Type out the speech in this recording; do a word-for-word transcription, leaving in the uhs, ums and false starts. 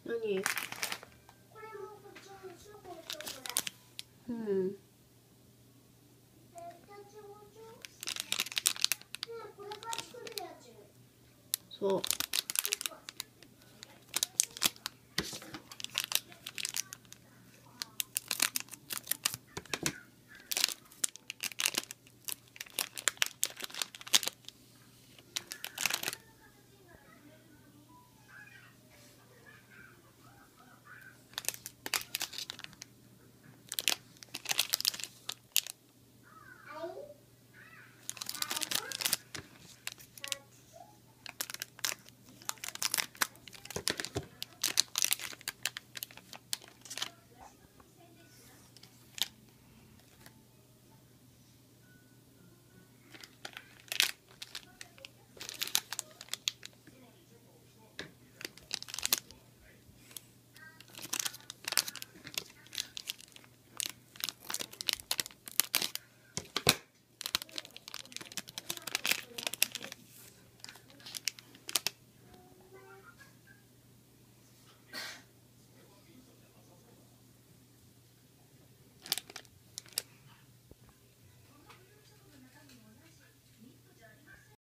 何？ これもこっちもチョコとこうん。 れ。え、二つ包丁？ねえ、これから作るやつ。 そう。